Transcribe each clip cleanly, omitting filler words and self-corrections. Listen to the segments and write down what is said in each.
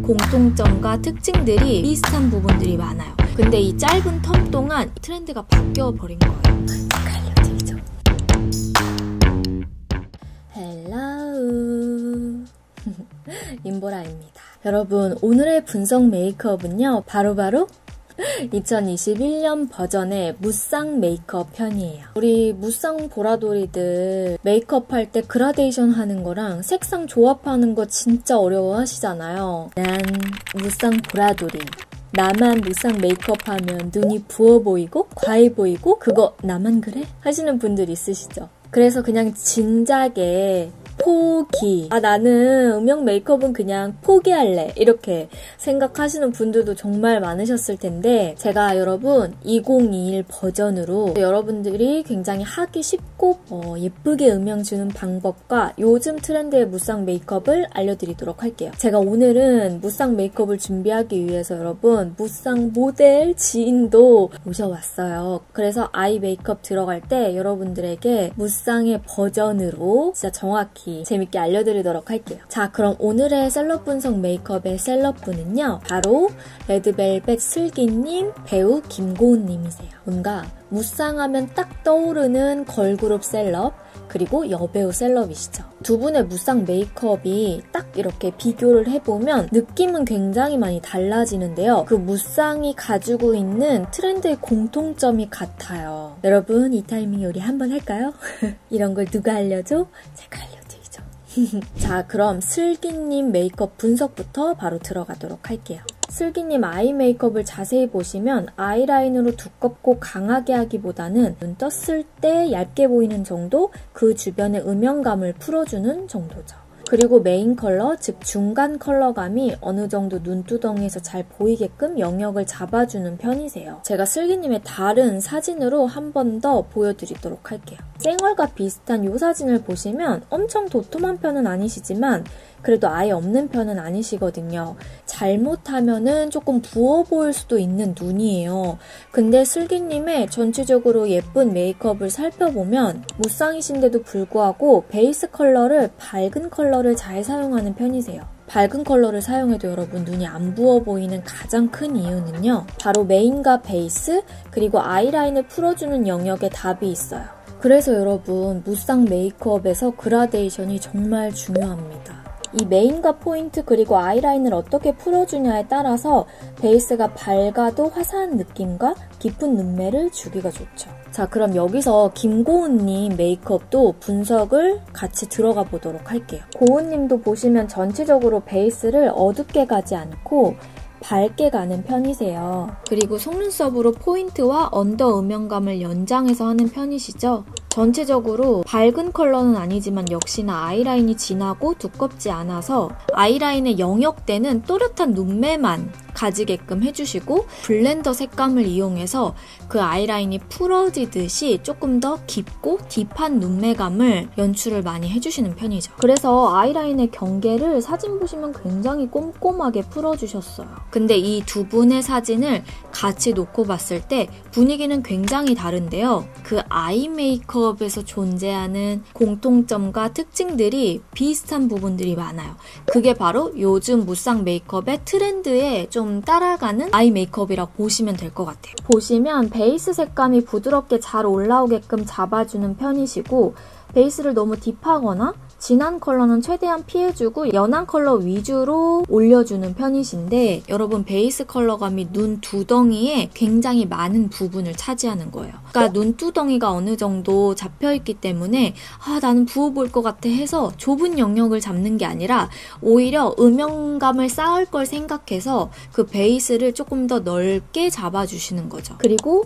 공통점과 특징들이 비슷한 부분들이 많아요. 근데 이 짧은 텀 동안 트렌드가 바뀌어 버린 거예요. 알려드리죠. 헬로우 임보라입니다. 여러분, 오늘의 분석 메이크업은요, 바로 2021년 버전의 무쌍 메이크업 편이에요. 우리 무쌍 보라돌이들 메이크업 할 때 그라데이션 하는 거랑 색상 조합하는 거 진짜 어려워하시잖아요. 난 무쌍 보라돌이. 나만 무쌍 메이크업 하면 눈이 부어 보이고 과해 보이고 그거 나만 그래? 하시는 분들 있으시죠? 그래서 그냥 진작에 포기. 나는 음영 메이크업은 그냥 포기할래. 이렇게 생각하시는 분들도 정말 많으셨을 텐데 제가 여러분 2021 버전으로 여러분들이 굉장히 하기 쉽고 예쁘게 음영 주는 방법과 요즘 트렌드의 무쌍 메이크업을 알려드리도록 할게요. 제가 오늘은 무쌍 메이크업을 준비하기 위해서 여러분 무쌍 모델 지인도 모셔왔어요. 그래서 아이 메이크업 들어갈 때 여러분들에게 무쌍의 버전으로 진짜 정확히 재밌게 알려드리도록 할게요. 자, 그럼 오늘의 셀럽 분석 메이크업의 셀럽분은요, 바로 레드벨벳 슬기님, 배우 김고은님이세요. 뭔가 무쌍하면 딱 떠오르는 걸그룹 셀럽, 그리고 여배우 셀럽이시죠. 두 분의 무쌍 메이크업이 딱 이렇게 비교를 해보면 느낌은 굉장히 많이 달라지는데요. 그 무쌍이 가지고 있는 트렌드의 공통점이 같아요. 여러분, 이 타이밍에 우리 한번 할까요? 이런 걸 누가 알려줘? 제가 알려드리죠. 자, 그럼 슬기님 메이크업 분석부터 바로 들어가도록 할게요. 슬기님 아이 메이크업을 자세히 보시면 아이라인으로 두껍고 강하게 하기보다는 눈 떴을 때 얇게 보이는 정도, 그 주변의 음영감을 풀어주는 정도죠. 그리고 메인 컬러, 즉 중간 컬러감이 어느 정도 눈두덩이에서 잘 보이게끔 영역을 잡아주는 편이세요. 제가 슬기님의 다른 사진으로 한 번 더 보여드리도록 할게요. 쌩얼과 비슷한 이 사진을 보시면 엄청 도톰한 편은 아니시지만 그래도 아예 없는 편은 아니시거든요. 잘못하면은 조금 부어 보일 수도 있는 눈이에요. 근데 슬기님의 전체적으로 예쁜 메이크업을 살펴보면 무쌍이신데도 불구하고 베이스 컬러를 밝은 컬러를 잘 사용하는 편이세요. 밝은 컬러를 사용해도 여러분 눈이 안 부어 보이는 가장 큰 이유는요, 바로 메인과 베이스 그리고 아이라인을 풀어주는 영역에 답이 있어요. 그래서 여러분 무쌍 메이크업에서 그라데이션이 정말 중요합니다. 이 메인과 포인트 그리고 아이라인을 어떻게 풀어주냐에 따라서 베이스가 밝아도 화사한 느낌과 깊은 눈매를 주기가 좋죠. 자, 그럼 여기서 김고은님 메이크업도 분석을 같이 들어가 보도록 할게요. 고은님도 보시면 전체적으로 베이스를 어둡게 가지 않고 밝게 가는 편이세요. 그리고 속눈썹으로 포인트와 언더 음영감을 연장해서 하는 편이시죠. 전체적으로 밝은 컬러는 아니지만 역시나 아이라인이 진하고 두껍지 않아서 아이라인의 영역대는 또렷한 눈매만 가지게끔 해주시고 블렌더 색감을 이용해서 그 아이라인이 풀어지듯이 조금 더 깊고 딥한 눈매감을 연출을 많이 해주시는 편이죠. 그래서 아이라인의 경계를 사진 보시면 굉장히 꼼꼼하게 풀어주셨어요. 근데 이 두 분의 사진을 같이 놓고 봤을 때 분위기는 굉장히 다른데요. 그 아이 메이크업에서 존재하는 공통점과 특징들이 비슷한 부분들이 많아요. 그게 바로 요즘 무쌍 메이크업의 트렌드에 좀 따라가는 아이 메이크업이라고 보시면 될 것 같아요. 보시면 베이스 색감이 부드럽게 잘 올라오게끔 잡아주는 편이시고 베이스를 너무 딥하거나 진한 컬러는 최대한 피해주고 연한 컬러 위주로 올려주는 편이신데 여러분 베이스 컬러감이 눈두덩이에 굉장히 많은 부분을 차지하는 거예요. 그러니까 눈두덩이가 어느 정도 잡혀있기 때문에 나는 부어 보일 것 같아 해서 좁은 영역을 잡는 게 아니라 오히려 음영감을 쌓을 걸 생각해서 그 베이스를 조금 더 넓게 잡아주시는 거죠. 그리고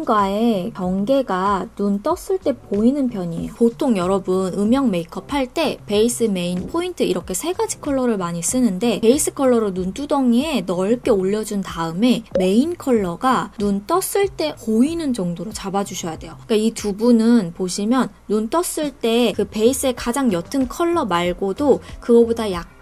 메인과의 경계가 눈 떴을 때 보이는 편이에요. 보통 여러분 음영 메이크업 할 때 베이스, 메인, 포인트 이렇게 세 가지 컬러를 많이 쓰는데 베이스 컬러로 눈두덩이에 넓게 올려준 다음에 메인 컬러가 눈 떴을 때 보이는 정도로 잡아주셔야 돼요. 그러니까 이 두 분은 보시면 눈 떴을 때 그 베이스의 가장 옅은 컬러 말고도 그거보다 약간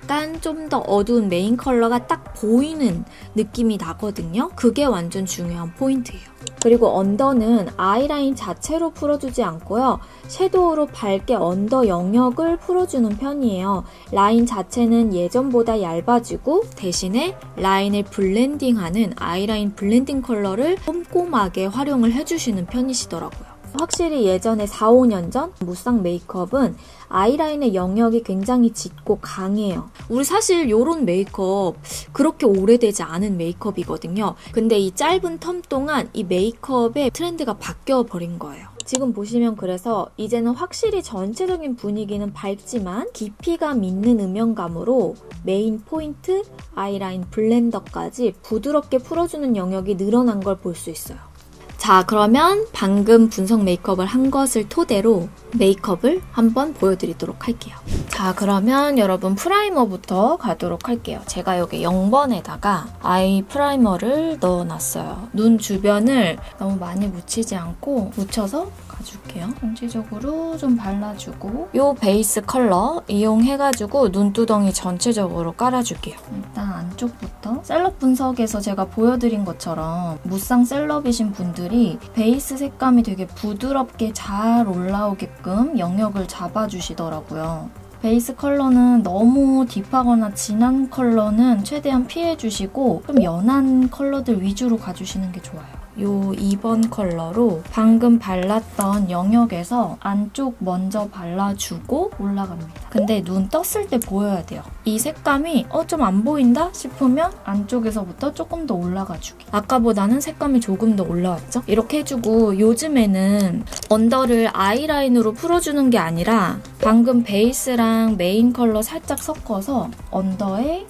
약간 좀 더 어두운 메인 컬러가 딱 보이는 느낌이 나거든요. 그게 완전 중요한 포인트예요. 그리고 언더는 아이라인 자체로 풀어주지 않고요. 섀도우로 밝게 언더 영역을 풀어주는 편이에요. 라인 자체는 예전보다 얇아지고 대신에 라인을 블렌딩하는 아이라인 블렌딩 컬러를 꼼꼼하게 활용을 해주시는 편이시더라고요. 확실히 예전에 4, 5년 전 무쌍 메이크업은 아이라인의 영역이 굉장히 짙고 강해요. 우리 사실 이런 메이크업 그렇게 오래되지 않은 메이크업이거든요. 근데 이 짧은 텀 동안 이 메이크업의 트렌드가 바뀌어버린 거예요. 지금 보시면 그래서 이제는 확실히 전체적인 분위기는 밝지만 깊이감 있는 음영감으로 메인 포인트, 아이라인 블렌더까지 부드럽게 풀어주는 영역이 늘어난 걸 볼 수 있어요. 자, 그러면 방금 분석 메이크업을 한 것을 토대로 메이크업을 한번 보여드리도록 할게요. 자, 그러면 여러분 프라이머부터 가도록 할게요. 제가 여기 0번에다가 아이 프라이머를 넣어놨어요. 눈 주변을 너무 많이 묻히지 않고 묻혀서 가줄게요. 전체적으로 좀 발라주고 이 베이스 컬러 이용해가지고 눈두덩이 전체적으로 깔아줄게요. 일단 안쪽부터 셀럽 분석에서 제가 보여드린 것처럼 무쌍 셀럽이신 분들이 베이스 색감이 되게 부드럽게 잘 올라오게끔 영역을 잡아주시더라고요. 베이스 컬러는 너무 딥하거나 진한 컬러는 최대한 피해주시고 좀 연한 컬러들 위주로 가주시는 게 좋아요. 요 2번 컬러로 방금 발랐던 영역에서 안쪽 먼저 발라주고 올라갑니다. 근데 눈 떴을 때 보여야 돼요. 이 색감이 좀 안 보인다 싶으면 안쪽에서부터 조금 더 올라가주기. 아까보다는 색감이 조금 더 올라왔죠? 이렇게 해주고 요즘에는 언더를 아이라인으로 풀어주는 게 아니라 방금 베이스랑 메인 컬러 살짝 섞어서 언더에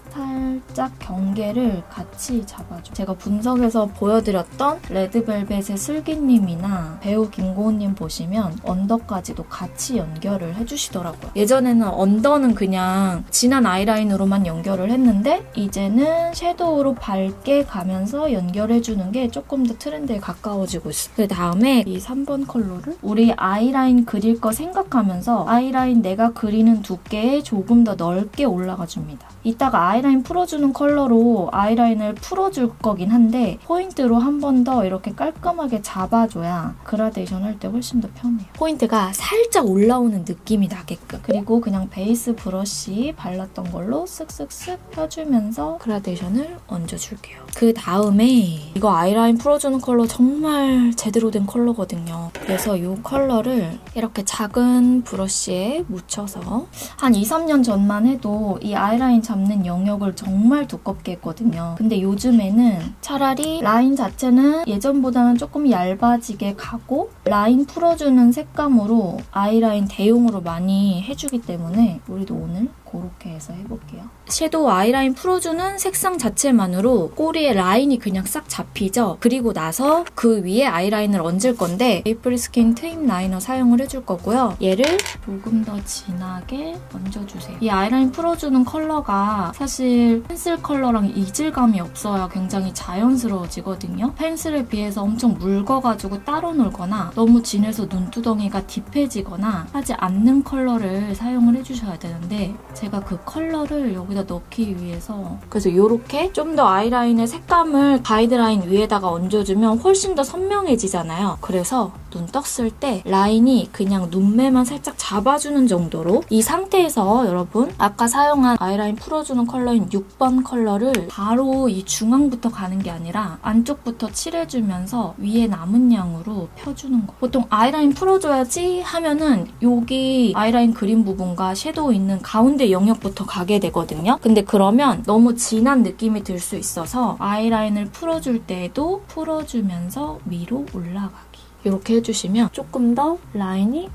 살짝 경계를 같이 잡아줘. 제가 분석에서 보여드렸던 레드벨벳의 슬기님이나 배우 김고은님 보시면 언더까지도 같이 연결을 해주시더라고요. 예전에는 언더는 그냥 진한 아이라인으로만 연결을 했는데 이제는 섀도우로 밝게 가면서 연결해주는 게 조금 더 트렌드에 가까워지고 있어요. 그 다음에 이 3번 컬러를 우리 아이라인 그릴 거 생각하면서 아이라인 내가 그리는 두께에 조금 더 넓게 올라가줍니다. 이따가 아이라인 풀어주는 컬러로 아이라인을 풀어줄 거긴 한데 포인트로 한 번 더 이렇게 깔끔하게 잡아줘야 그라데이션 할 때 훨씬 더 편해요. 포인트가 살짝 올라오는 느낌이 나게끔. 그리고 그냥 베이스 브러쉬 발랐던 걸로 쓱쓱쓱 펴주면서 그라데이션을 얹어줄게요. 그 다음에 이거 아이라인 풀어주는 컬러 정말 제대로 된 컬러거든요. 그래서 이 컬러를 이렇게 작은 브러쉬에 묻혀서 한 2, 3년 전만 해도 이 아이라인 잡는 영역을 정말 두껍게 했거든요. 근데 요즘에는 차라리 라인 자체는 예전보다는 조금 얇아지게 가고 라인 풀어주는 색감으로 아이라인 대용으로 많이 해주기 때문에 우리도 오늘 그렇게 해서 해볼게요. 섀도우 아이라인 풀어주는 색상 자체만으로 꼬리에 라인이 그냥 싹 잡히죠? 그리고 나서 그 위에 아이라인을 얹을 건데 메이플 스킨 트임 라이너 사용을 해줄 거고요. 얘를 조금 더 진하게 얹어주세요. 이 아이라인 풀어주는 컬러가 사실 펜슬 컬러랑 이질감이 없어야 굉장히 자연스러워지거든요. 펜슬에 비해서 엄청 묽어가지고 따로 놀거나 너무 진해서 눈두덩이가 딥해지거나 하지 않는 컬러를 사용을 해주셔야 되는데 제가 그 컬러를 여기다 넣기 위해서 그래서 이렇게 좀 더 아이라인의 색감을 가이드라인 위에다가 얹어주면 훨씬 더 선명해지잖아요. 그래서 눈 떴을 때 라인이 그냥 눈매만 살짝 잡아주는 정도로 이 상태에서 여러분 아까 사용한 아이라인 풀어주는 컬러인 6번 컬러를 바로 이 중앙부터 가는 게 아니라 안쪽부터 칠해주면서 위에 남은 양으로 펴주는 거. 보통 아이라인 풀어줘야지 하면은 여기 아이라인 그린 부분과 섀도우 있는 가운데 영역부터 가게 되거든요. 근데 그러면 너무 진한 느낌이 들 수 있어서 아이라인을 풀어줄 때에도 풀어주면서 위로 올라가기. 이렇게 해주시면 조금 더 라인이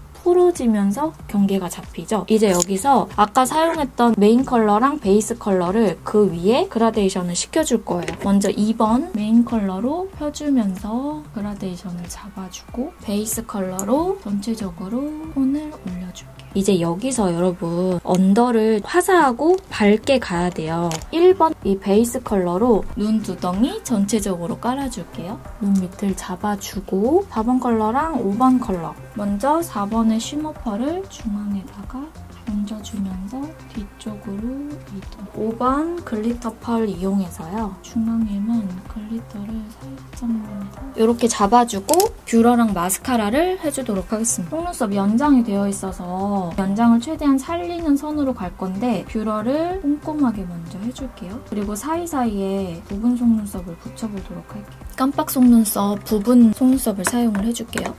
풀어지면서 경계가 잡히죠. 이제 여기서 아까 사용했던 메인 컬러랑 베이스 컬러를 그 위에 그라데이션을 시켜줄 거예요. 먼저 2번 메인 컬러로 펴주면서 그라데이션을 잡아주고 베이스 컬러로 전체적으로 톤을 올려줄게요. 이제 여기서 여러분 언더를 화사하고 밝게 가야 돼요. 1번 이 베이스 컬러로 눈두덩이 전체적으로 깔아줄게요. 눈 밑을 잡아주고 4번 컬러랑 5번 컬러 먼저 4번의 쉬머 펄을 중앙에다가 얹어주면서 뒤쪽으로 이동. 5번 글리터 펄 이용해서요. 중앙에만 글리터를 살짝만 더 이렇게 잡아주고 뷰러랑 마스카라를 해주도록 하겠습니다. 속눈썹 연장이 되어 있어서 연장을 최대한 살리는 선으로 갈 건데 뷰러를 꼼꼼하게 먼저 해줄게요. 그리고 사이사이에 부분 속눈썹을 붙여보도록 할게요. 깜빡 속눈썹, 부분 속눈썹을 사용을 해줄게요.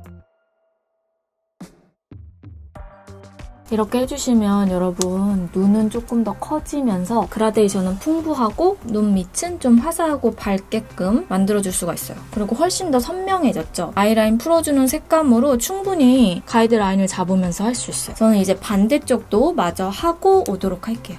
이렇게 해주시면 여러분 눈은 조금 더 커지면서 그라데이션은 풍부하고 눈 밑은 좀 화사하고 밝게끔 만들어줄 수가 있어요. 그리고 훨씬 더 선명해졌죠? 아이라인 풀어주는 색감으로 충분히 가이드라인을 잡으면서 할 수 있어요. 저는 이제 반대쪽도 마저 하고 오도록 할게요.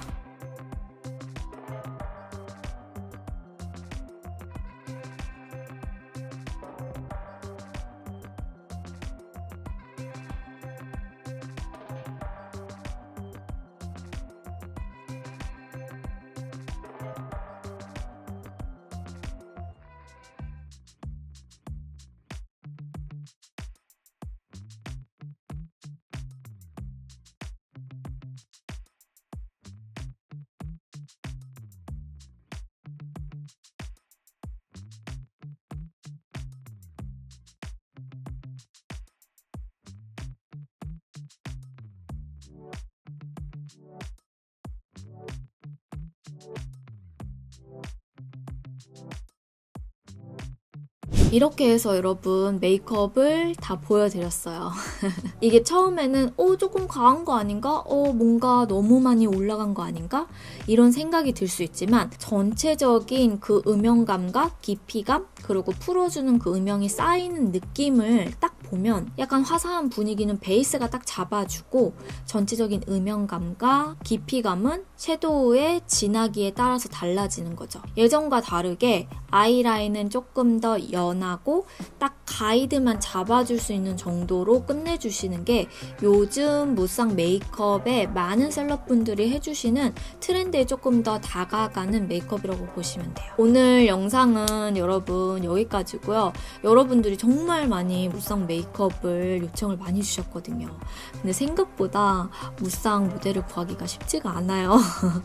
이렇게 해서 여러분 메이크업을 다 보여드렸어요. 이게 처음에는 조금 과한 거 아닌가? 뭔가 너무 많이 올라간 거 아닌가? 이런 생각이 들 수 있지만 전체적인 그 음영감과 깊이감 그리고 풀어주는 그 음영이 쌓이는 느낌을 딱 보면 약간 화사한 분위기는 베이스가 딱 잡아주고 전체적인 음영감과 깊이감은 섀도우의 진하기에 따라서 달라지는 거죠. 예전과 다르게 아이라인은 조금 더 연하고 딱 가이드만 잡아줄 수 있는 정도로 끝내주시는 게 요즘 무쌍 메이크업에 많은 셀럽분들이 해주시는 트렌드에 조금 더 다가가는 메이크업이라고 보시면 돼요. 오늘 영상은 여러분 여기까지고요. 여러분들이 정말 많이 무쌍 메이크업을 요청을 많이 주셨거든요. 근데 생각보다 무쌍 모델을 구하기가 쉽지가 않아요.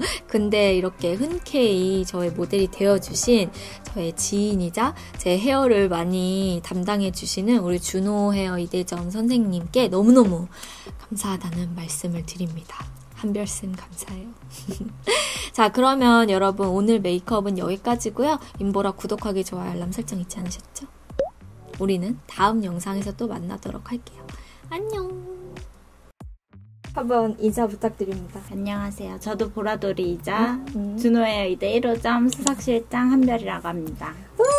근데 이렇게 흔쾌히 저의 모델이 되어주신 저의 지인이자 제 헤어를 많이 담당해주시는 우리 준호 헤어 이대점 선생님께 너무너무 감사하다는 말씀을 드립니다. 한별쌤 감사해요. 자, 그러면 여러분 오늘 메이크업은 여기까지고요. 임보라 구독하기, 좋아요, 알람 설정 잊지 않으셨죠? 우리는 다음 영상에서 또 만나도록 할게요. 안녕! 한번 인사 부탁드립니다. 안녕하세요. 저도 보라돌이이자 준호헤어 이대 1호점 수석실장 한별이라고 합니다.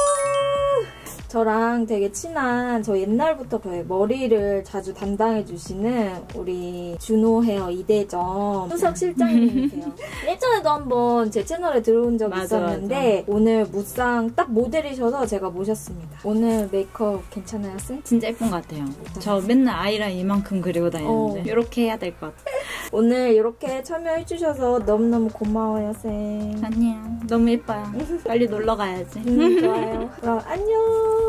저랑 되게 친한, 저 옛날부터 머리를 자주 담당해주시는 우리 준호 헤어 이대점 수석 실장님이세요. 예전에도 한번 제 채널에 들어온 적이 있었는데 맞아. 오늘 무쌍 딱 모델이셔서 제가 모셨습니다. 오늘 메이크업 괜찮아요, 쌤? 진짜 예쁜 것 같아요. 저 맨날 아이라인 이만큼 그리고 다니는데 이렇게 해야 될 것 같아요. 오늘 이렇게 참여해주셔서 너무너무 고마워요, 쌤. 아니야. 너무 예뻐요. 빨리 놀러 가야지. 좋아요. 그럼 안녕.